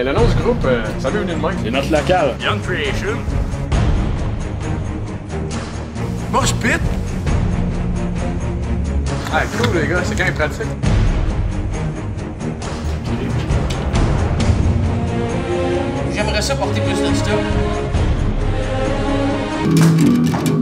le nom du groupe, ça m'est venu de même. C'est notre local. Young Creation. Mosh Pit. Ah, cool, les gars, c'est quand même pratique. J'aimerais ça porter plus de stock.